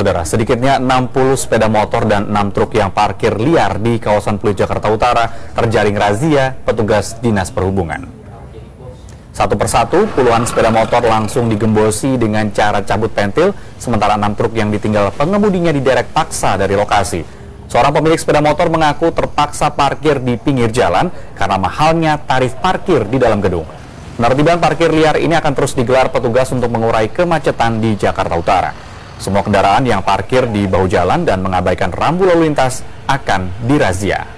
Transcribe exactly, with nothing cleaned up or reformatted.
Saudara, sedikitnya enam puluh sepeda motor dan enam truk yang parkir liar di kawasan Pluit, Jakarta Utara terjaring razia petugas Dinas Perhubungan. Satu persatu, puluhan sepeda motor langsung digembosi dengan cara cabut pentil, sementara enam truk yang ditinggal pengemudinya diderek paksa dari lokasi. Seorang pemilik sepeda motor mengaku terpaksa parkir di pinggir jalan karena mahalnya tarif parkir di dalam gedung. Penertiban parkir liar ini akan terus digelar petugas untuk mengurai kemacetan di Jakarta Utara. Semua kendaraan yang parkir di bahu jalan dan mengabaikan rambu lalu lintas akan dirazia.